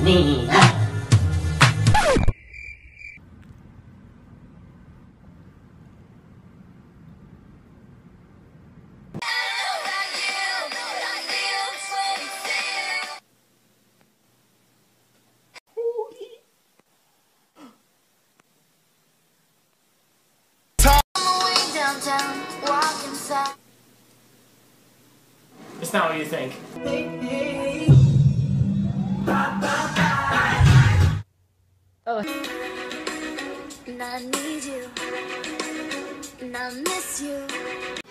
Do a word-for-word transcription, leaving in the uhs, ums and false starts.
me. It's not what you think. Oh. And I need you, and I miss you.